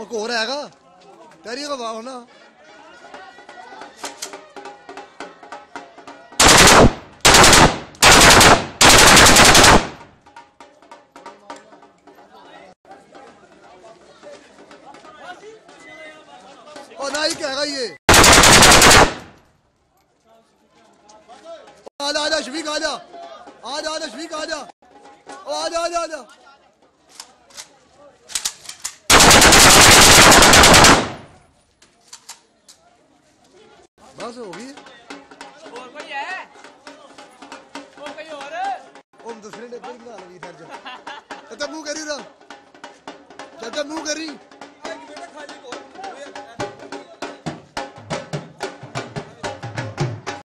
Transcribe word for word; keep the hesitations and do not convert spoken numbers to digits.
एक और हैगा तेरी का वाह ना और ना ही कहेगा ये आजा आजा शफीक आजा आजा आजा शफीक आजा आजा आजा आजा बस हो गई और कोई है और कोई और ओम दूसरे ने कोई बना ली इधर जा तब मुंह करी था जब मुंह करी